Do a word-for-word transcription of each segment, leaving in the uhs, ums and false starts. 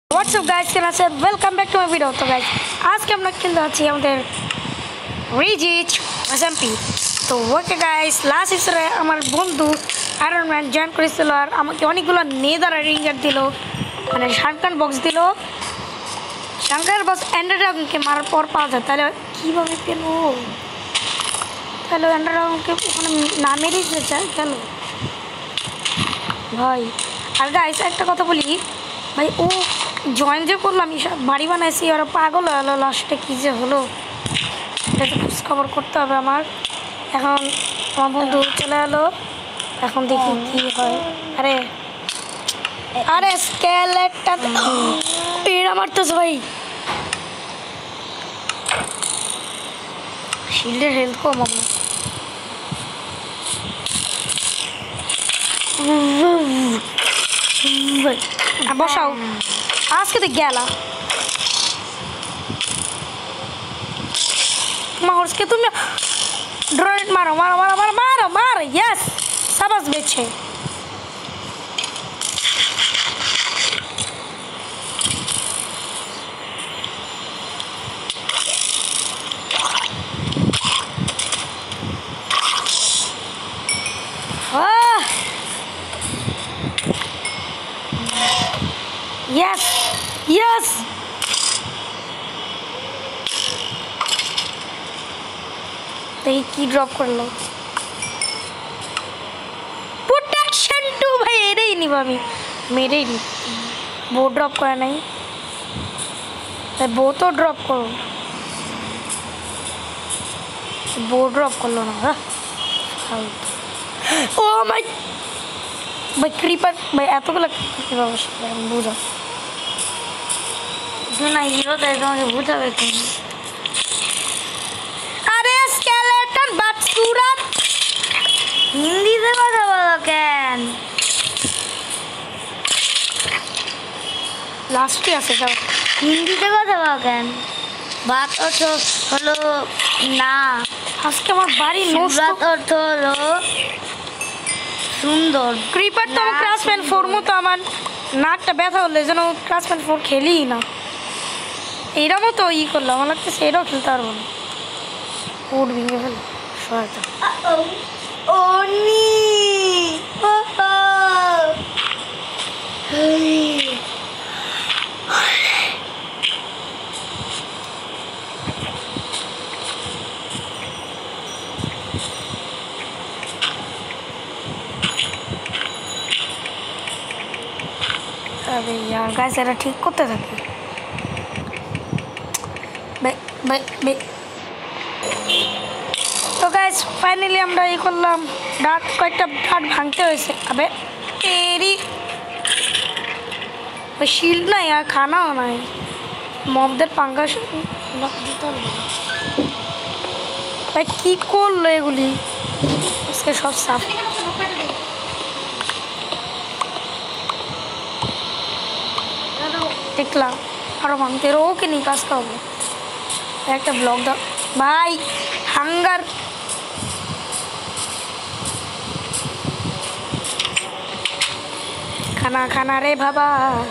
WhatsApp guys কেন আছে welcome back to my video. তো গাইস আজকে আমরা খেলতে যাচ্ছি আমাদের রিজিচ এসএমপি। তো ওকে গাইস লাস্ট ইসরে আমার বন্ধু আয়রন ম্যান জয়েন করেছিল আর আমাকে অনেকগুলো নেদার রিঙ্গার দিল, মানে শানকান বক্স দিল। শানকান বক্স এন্ডার ড্রাগনকে মারার পর পাওয়া যায়, তাহলে কীভাবে পেল? তাহলে এন্ডার ড্রাগনকে ওখানে না মেরেই চাই কেন ভাই? আর গাইস একটা কথা বলি ভাই, ও জয়েন যে করলাম বাড়ি বানাইছি আর পাগল হলো, লাস্টে কী যে হলো এটা তো খোঁজ খবর করতে হবে আমার। এখন আমার বন্ধু চলে এলো, এখন দেখি কি হয়। আরে আরে স্কেলেটটা পেড়া মারতেছে ভাই, শিল্ডের হেলথ কম আমার। বসাও আজকে তো গেলা মারসকে তুমি ড্রয়েট মারো মারো মারো মারো মারো মারো यस सबस बेचे ah yes yes দেখি কি ড্রপ করলো। প্রোটেকশন টু ভাই এটাই নিব আমি, মেরেই নি। বো ড্রপ করে নাই, তাই বো তো ড্রপ করো। বো ড্রপ করলো না। হ্যাঁ ও মাই ভাই ক্রিপার ভাই এতগুলো কীভাবে বুঝা না হিরো, তাই তোমাকে বুঝাবে কেন? হিন্দিতে কথা বলো কেন? লাস্টে আছে সব হিন্দিতে কথা বলো কেন? বাত অর্থ হলো না, আজকে আমার বাড়ি নষ্ট অর্থ হলো সুন্দর। ক্রিপার তো আমার ক্লাস পেন ফোর মতো আমার নাকটা ব্যথা হলে যেন ক্লাস পেন ফোর খেলি না, এইটা মতো ই করলো আমার লাগতেছে এটাও খেলতে পারবো না। কোড ভেঙে ফেল সহায়তা Oni Papa अबे यार गाइस এরা ঠিক করতে থাকে ভাই ভাই ভাই। তো গাইস ফাইনালি আমরা এই করলাম, ডাট কয়েকটা ডাট ভাঙতে হয়েছে। আবে তেরি শিল্ড নাই আর খানাও নাই, মবদের পাঙ্গা দিতে হবে ভাই। কী করলো এগুলি? আজকে সব সাফ দেখলাম, আরও ভাঙতে ওকে নিয়ে কাজ করবো। একটা ব্লগ দাও ভাই, হাঙ্গার খানা খানা রে বাবা।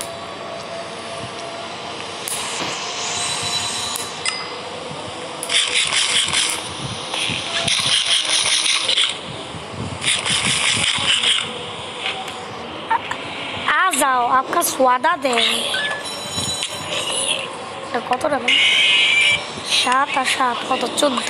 आ जाओ आपका स्वादा दे। কত টাকা? সাত আর সাত কত? চোদ্দ।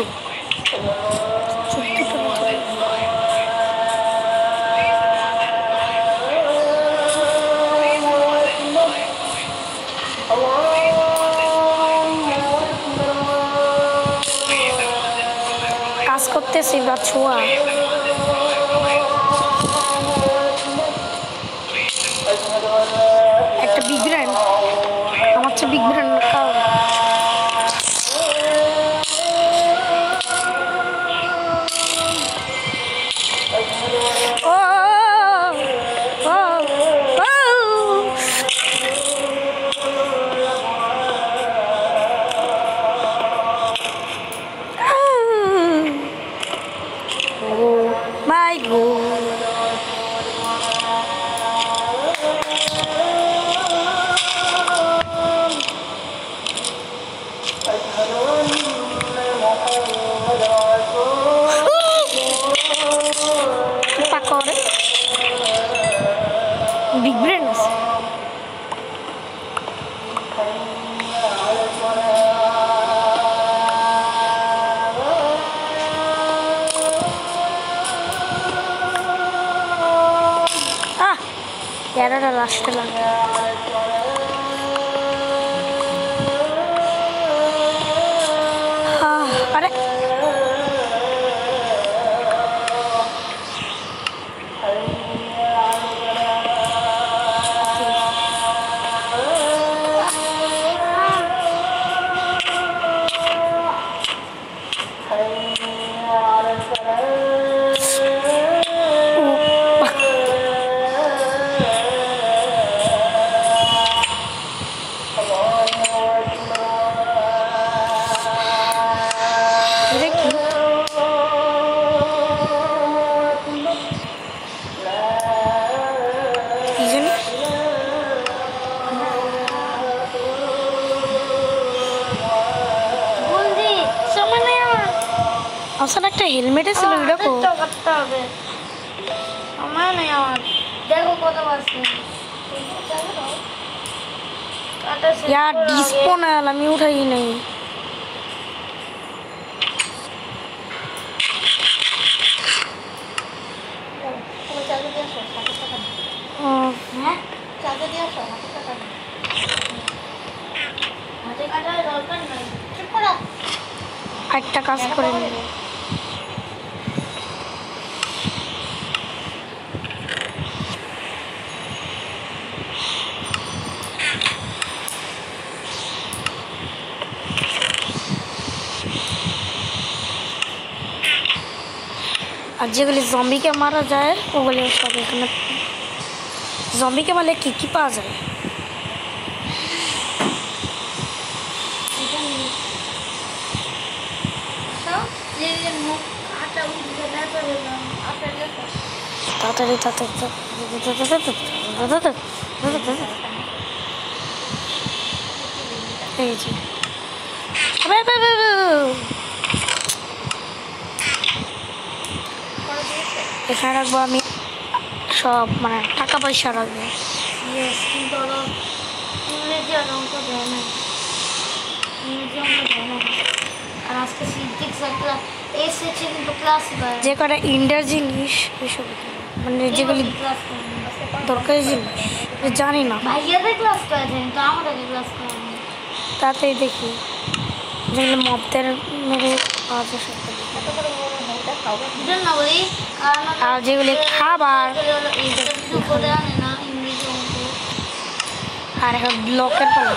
কাজ করতেছি বা ছোঁয়া একটা বিগ ব্র্যান্ড, আমার চেয়ে বিগ ব্র্যান্ড কারণ my God. আসতে লাগে। আরে আসলে একটা হেলমেটে ছিল এরকম করতে হবে আমার নেই আমার দেখো কত আছে यार डिस्पोन আমি উঠাই নাই হ্যাঁ চার্জ দিয়ে আসো হাতে টাকা হাতে কাটার দরকার নাই চুপ করো একটা কাজ করে নিব আর যেগুলি জম্বিকে মারা যায় ওগুলি সব এখানে জম্বিকে মারলে কী কী পাওয়া যায় তাড়াতাড়ি এই যে এখানে রাখবো আমি সব মানে টাকা পয়সা রাখবো কিন্তু ইংরেজি আর অঙ্ক দেয় না ইংরেজি অঙ্ক দেয় না আর আজকে সিদ্দিক্স একটা এসেছে কিন্তু ক্লাস যে কটা ইন্ডিয়ার জিনিস এসব মানে যেগুলি দরকারি জিনিস জানি না ভাইয়াদের ক্লাস করেছেন তো আমাদের ক্লাস করেন তাতেই দেখি যেগুলো মপদের মেরে পাওয়া যায় আর যেগুলি খাবার আর এখন ব্লকের পালা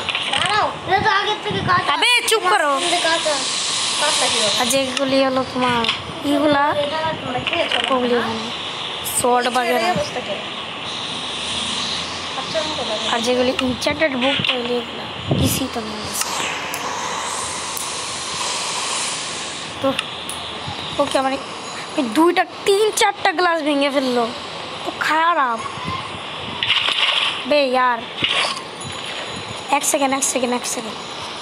আবে চুপ করো আর যেগুলি হলো তোমার ইগুলা ওগুলি ওখানে শর্ট বাগেরা আর যেগুলি ইনচার্টেড বুক ওইগুলি এগুলা কিছুই তো নেই তো ওকে আমার দুইটা তিন চারটা গ্লাস ভেঙে ফেললো তো খারাপ বে यार এক সেকেন্ড এক সেকেন্ড এক সেকেন্ড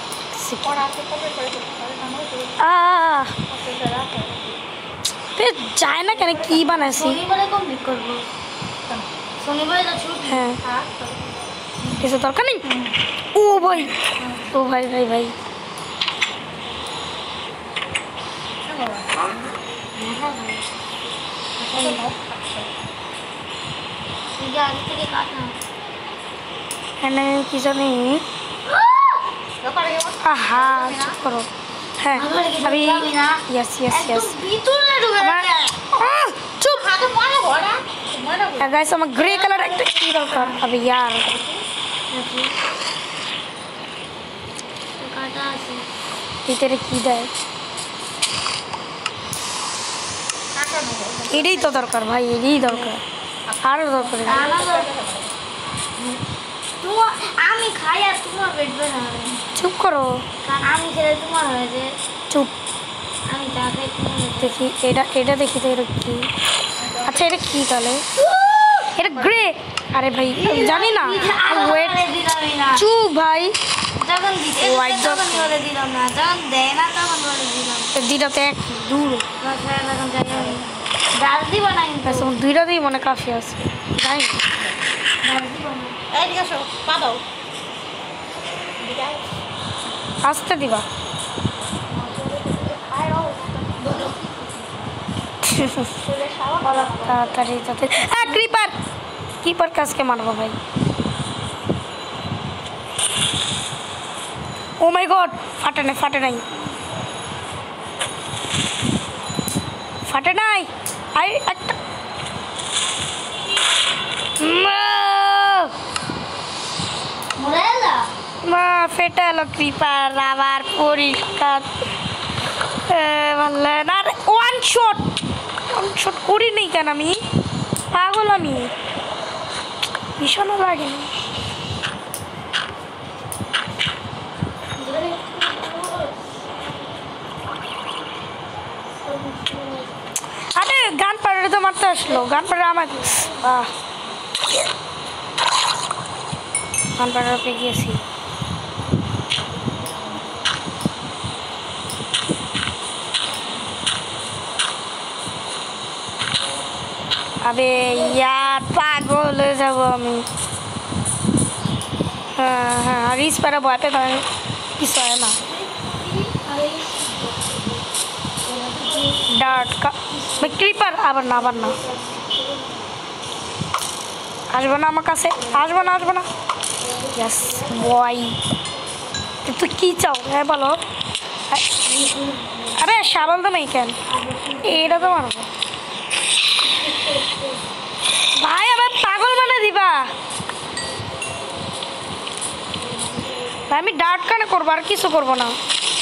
যায় না কেন কি বানাইছি হ্যাঁ কিছু দরকার নেই ও ভাই ও ভাই ভাই ভাই কি জানি আহা চুপ করো হ্যাঁ আমি ইয়েস ইয়েস ইয়েস চুপ গাইস আমার গ্রে কালার একটা কি দরকার আবে यार ভিতরে কি দেয় এটাই তো দরকার ভাই এটাই দরকার আরো দরকার আমি খাই আর তোমার পেট ব্যথা হবে চুপ করো কারণ আমি খেলে তোমার হয়ে যে চুপ আমি যা খাই তোমার দেখি এটা এটা দেখি তো এটা কি আচ্ছা এটা কি তাহলে এটা গ্রে আরে ভাই জানি না ওয়েট চুপ ভাই যখন দিতে তখন বলে দিলাম না যখন দেয় না তখন বলে দিলাম দুইটাতে এক দূর যখন যাই আমি ডাল দিব না কিন্তু দুইটাতেই মনে কাফি আছে জানি ডাল দিব না এইদিকে আসো পা দাও আসতে দিবা তাড়াতাড়ি তাড়াতাড়ি ক্রিপার ক্রিপার কাজকে মারবো ভাই ও মাই গড ফাটে নাই ফাটে নাই ফাটে নাই আই একটা মা ফেটে এলো ক্রিপার আবার পরিষ্কার বললে না ওয়ান শট ওয়ান শট করি নেই কেন আমি পাগল আমি ভীষণও লাগেনি আরে গান পাড়ে তো মারতে আসলো গান পাড়ে আমার গান পাড়ার উপরে গিয়েছি আবে ইয়ার পাগল হয়ে যাবো আমি হ্যাঁ হ্যাঁ আর ইস পারে ভয় পেতে কিছু হয় না ডার্ট ক্রিপার আবার না আবার না আসবো না আমার কাছে আসবো না আসবো না ইয়েস বয় তুই কী চাও হ্যাঁ বলো আরে সাবল তো নেই কেন এটা তো মারবো ভাই আবার পাগল মানে দিবা ভাই আমি ডার্ট কানে করবো আর কিছু করবো না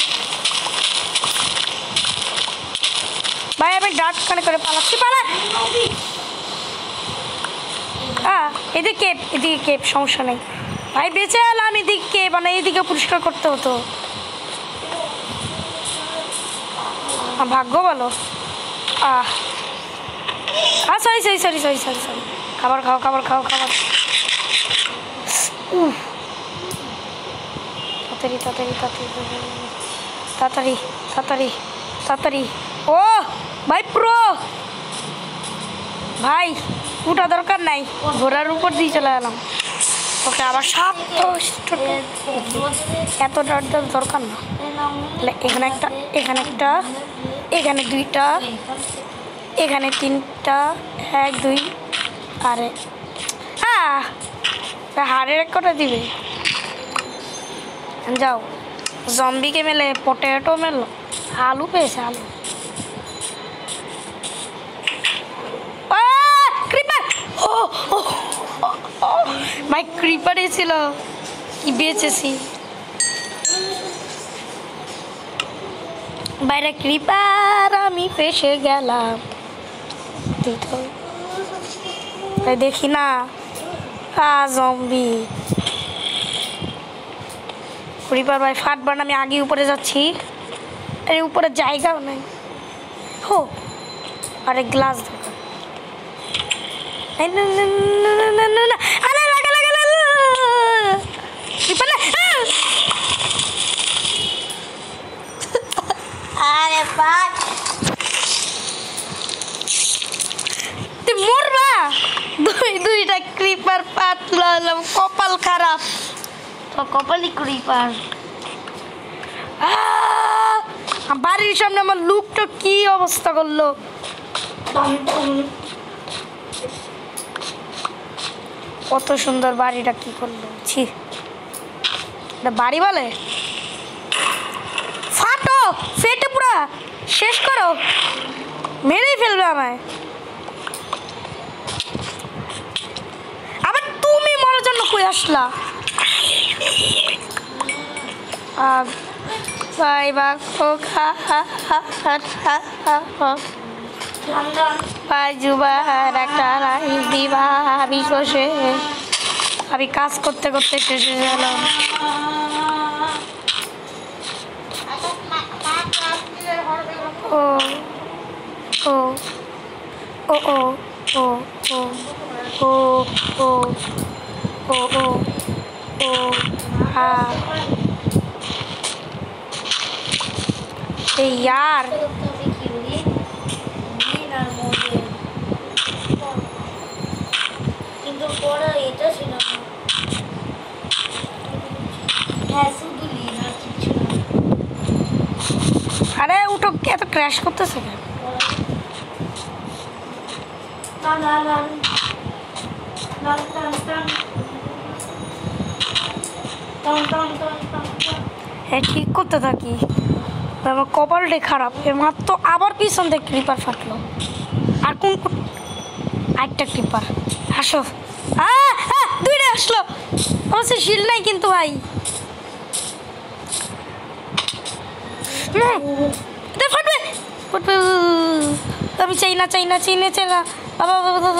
ভাই আমি ডার্ট কানে করে পালাচ্ছি পালা হ্যাঁ এদিকে কেপ এদিকে কেপ সমস্যা নেই ভাই বেঁচে এলাম এদিকে কেপ মানে এইদিকে পরিষ্কার করতে হতো ভাগ্য বলো আহ হ্যাঁ sorry sorry sorry sorry sorry sorry খাবার খাও খাবার খাও খাবার তাড়াতাড়ি তাড়াতাড়ি তাড়াতাড়ি তাড়াতাড়ি তাড়াতাড়ি ও ভাই প্রো ভাই উঠা দরকার নাই ঘোড়ার উপর দিয়ে চলে এলাম ওকে আবার সাপ এত ডার দরকার না এখানে একটা এখানে একটা এখানে দুইটা এখানে তিনটা এক দুই আরে হ্যাঁ হাড়ের এক কটা দিবে যাও জম্বিকে মেলে পটেটো মেলো আলু পেয়েছে আলু ভাই ক্রিপারে ছিল কি বেঁচেছি বাইরে ক্রিপার আমি ফেসে গেলাম ভাই দেখি না জম্বি ক্রিপার ভাই ফাটবার আমি আগে উপরে যাচ্ছি আরে উপরে জায়গাও নাই হো আরে গ্লাস দরকার আরে লাগা লাগা ক্রিপার আরে পাট তুই মরবা দুই দুইটা ক্রিপার পাতলাম কপাল খারাপ তো কপালি ক্রিপার বাড়ির সামনে আমার লুকটা কি অবস্থা করলো কত সুন্দর বাড়িটা কি করলো ছি এটা বাড়ি বলে ফাটো ফেটে পুরা শেষ করো মেরেই ফেলবে আমায় আবার তুমি মরার জন্য কই আসলা বাই বা খা পাঁচবার একটা রাইস দিবা আমি বসে আমি কাজ করতে করতে শেষে গেলাম ও ও ও ও ও ও ও ও ও ও ও হ্যাঁ এই यार কিন্তু পরে এটা ছিল না হ্যাঁ শুধু লিনা কিছু আরে উঠো এত ক্র্যাশ করতেছে কেন না না না না না না টান টান টান টান হ্যাঁ ঠিক করতে থাকি। আমার কপালটাই খারাপ, এর মাত্র আবার পিছন থেকে ক্রিপার ফাটলো। আর কোন আরেকটা ক্রিপার আসো। আহ, আহ, দুইটা আসলো। অবশ্য শিল নাই কিন্তু ভাই। হুম, এটা ফাটবে ফাটবে। আমি চাই না চাই না চাই না চাই না বাবা,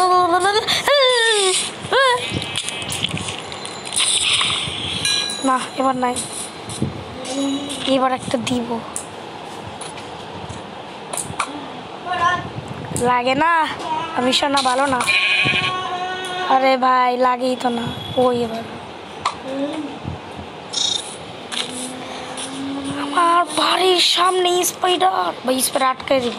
না এবার নাই, এবার একটা দিব। লাগে না, আমি শোনা ভালো না। আরে ভাই লাগেই তো না। ওই এবার আমার বাড়ির সামনে স্পাইডার, বা স্পাইডার আটকে দিব।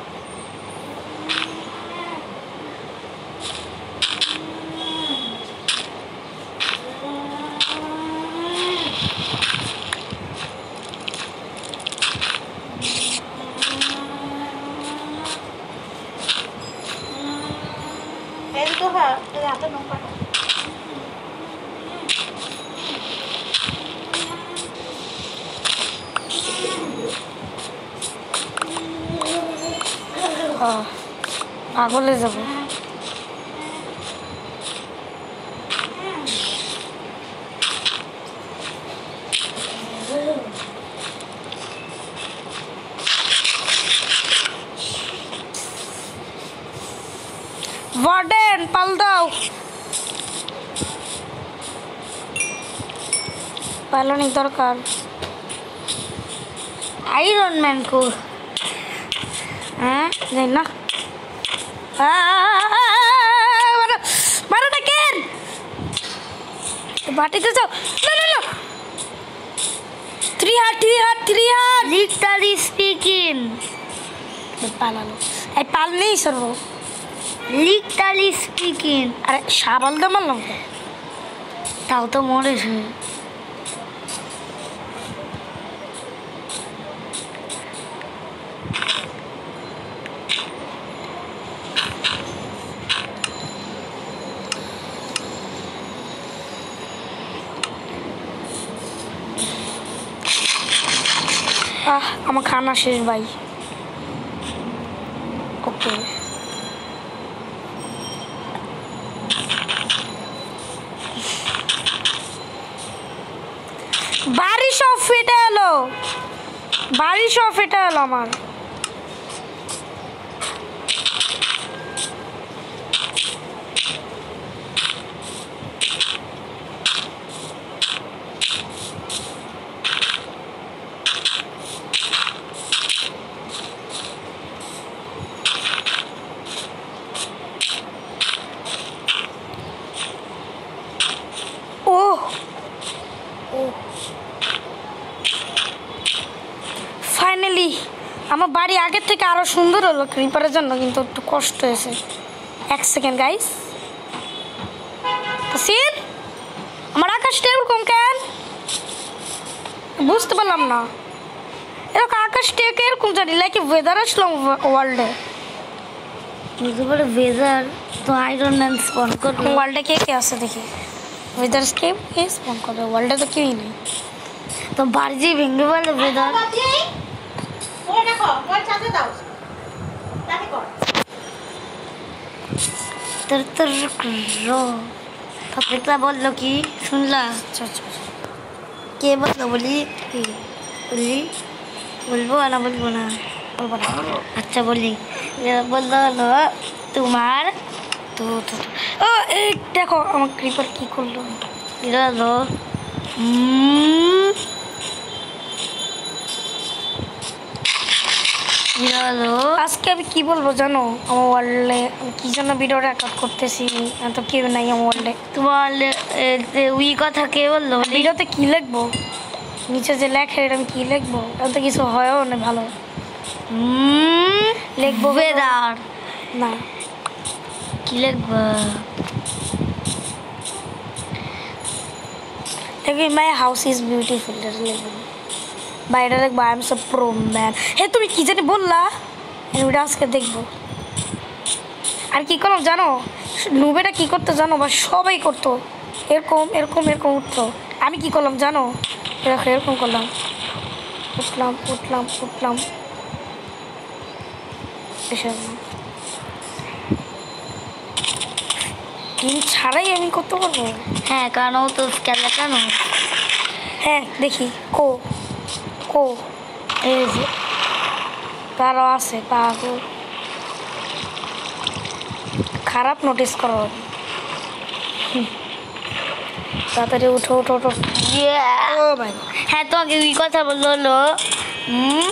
পাগলে যাব। ওয়ার্ডেন পাল দাও। পাল অনেক দরকার। আয়রন ম্যান কো হ্যাঁ যাই না, মারাটা কেন বাটিতে যাও। না না না, three heart three heart three heart literally speaking পালালো। এই পাল নেই সর্ব। লিটালি স্পিকিং আরে সাবাল দে মারলাম তো। তাও তো মরেছে। আহ আমার খানা শেষ ভাই। ওকে বাড়ি সব ফেটে এলো, বাড়ি সব ফেটে এলো আমার। ও ফাইনালি আমার বাড়ি আগের থেকে আরো সুন্দর হলো ক্রিপারের জন্য, কিন্তু একটু কষ্ট হয়েছে। এক সেকেন্ড গাইস, সিন আমার আকাশটা এরকম কেন বুঝতে পারলাম না। এরকম আকাশটা এরকম জানি লাইক ওয়েদার আসলাম ওয়ার্ল্ডে। বুঝতে পারে ওয়েদার তো আয়রন ম্যান স্পন করবে। ওয়ার্ল্ডে কে কে আছে দেখি। ওয়েদার কে কে স্পন করবে ওয়ার্ল্ডে? তো কেউই নেই। তো বাড়ি যে ভেঙে বলে ওয়েদার তোর তোর পাবলিকরা বললো কি শুনলা? আচ্ছা আচ্ছা কে বললো বলি বললি বলবো না বলবো না বলবো না। আচ্ছা বলি বললো হলো তোমার তো তো তো- ও এই দেখো আমার ক্রিপার কি করলো। এটা হলো উম, এটা হলো আজকে আমি কি বলবো জানো, আমার ওয়ার্ল্ডে আমি কি জন্য ভিডিও রেকর্ড করতেছি, আমি তো কেউ নাই আমার ওয়ার্ল্ডে। তোমার এ, যে উই কথা কে বললো বলি? ভিডিওতে কি লিখবো, নিচে যে লেখে এটা আমি কি লিখবো? এটা তো কিছু হয়ও না ভালো। উম, লিখবো ওয়েদার না, কি লিখবো? দেখবি মাই হাউস ইজ বিউটিফুল এটা লিখবো। বা এটা লিখবো I am so pro man. হে তুমি কি জানি বললা, আমি ওটা আজকে দেখবো। আর কি করলাম জানো, নুবেটা কি করতো জানো, বা সবাই করতো এরকম এরকম এরকম উঠতো। আমি কি করলাম জানো, এরকম এরকম করলাম উঠলাম উঠলাম উঠলাম এসব টিম ছাড়াই আমি কত করবো। হ্যাঁ কারণ ও তো স্কেলেটন। হ্যাঁ দেখি কো কো এই যে কারো আছে পাগল খারাপ নোটিস করো হুম। তাড়াতাড়ি উঠো উঠো উঠো Yeah! ও ভাই হ্যাঁ তোমাকে ওই কথা বললো হলো হুম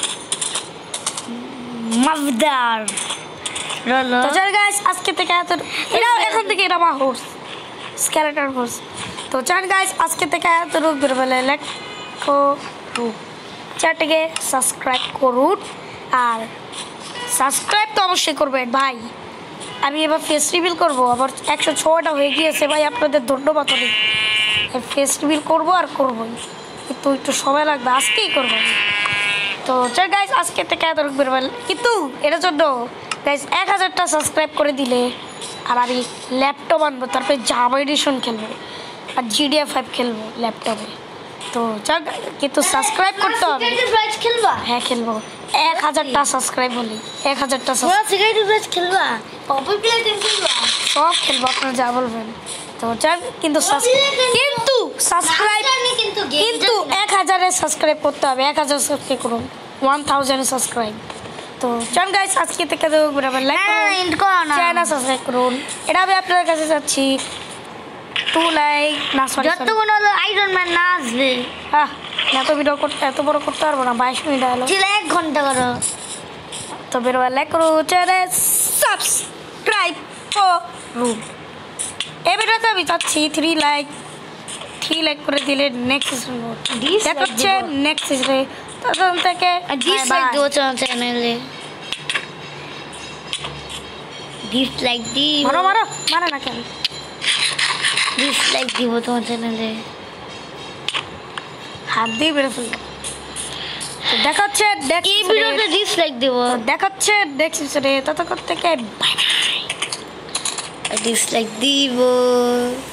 মাফদার রলো তো চল গাইস আজকে থেকে এত এটা এখন থেকে এটা আমার হোর্স স্কেলেটন হোর্স। তো চল গাইস আজকে থেকে এত রূপ বেরোবে লাইক কো চ্যানেলটিকে সাবস্ক্রাইব করুন আর সাবস্ক্রাইব তো অবশ্যই করবেন ভাই। আমি এবার ফেস রিভিল করবো আবার একশো ছটা হয়ে গিয়েছে ভাই আপনাদের ধন্যবাদ অনেক। ফেস রিভিল করবো আর করবোই কিন্তু একটু সময় লাগবে আজকেই করবো। তো চল গাইস আজকে থেকে এত রূপ বেরোবে কিন্তু এটার জন্য গাইস এক হাজারটা সাবস্ক্রাইব করে দিলে আর আমি ল্যাপটপ আনবো তারপরে জাভা এডিশন খেলবো আর জিডিএ ফাইভ খেলবো ল্যাপটপে। তো চল কিন্তু সাবস্ক্রাইব করতে হবে। ব্রাইজ খেলবা হ্যাঁ খেলবো এক হাজারটা সাবস্ক্রাইব হলি এক হাজারটা তোমরা সিগারেট ব্রাইজ খেলবা পপি প্লে টিম খেলবা সব খেলবো আপনারা যা বলবেন। তো চল কিন্তু সাবস্ক্রাইব কিন্তু সাবস্ক্রাইব কিন্তু কিন্তু এক হাজারে সাবস্ক্রাইব করতে হবে এক হাজার সাবস্ক্রাইব করুন ওয়ান থাউজেন্ড সাবস্ক্রাইব। তো চল গাইস আজকে থেকে তো বরাবর লাইক হ্যাঁ এন্ড করো না চ্যানেল সাবস্ক্রাইব করুন। এটা আমি আপনাদের কাছে চাচ্ছি টু লাইক না সরি যতক্ষণ হলো আয়রন ম্যান না আসবে হ্যাঁ এত ভিডিও করতে এত বড় করতে পারবো না বাইশ মিনিট হলো। ছিল এক ঘন্টা করো তো বেরোবার লাইক করুন চ্যানেল সাবস্ক্রাইব করুন। এই ভিডিওতে আমি চাচ্ছি থ্রি লাইক থ্রি লাইক করে দিলে নেক্সট সিজন দেখা হচ্ছে নেক্সট সিজনে তখন থেকে ডিসলাইক দিও চ্যানেলে ডিসলাইক দিও মারো মারো মারে না কেন ডিসলাইক দিব তোমার চ্যানেলে হাত দিয়ে বেরো ফেলবো। তো দেখা হচ্ছে এই ভিডিওতে ডিসলাইক দিব দেখা হচ্ছে নেক্সট সিজনে ততক্ষণ থেকে বাই ডিসলাইক দিব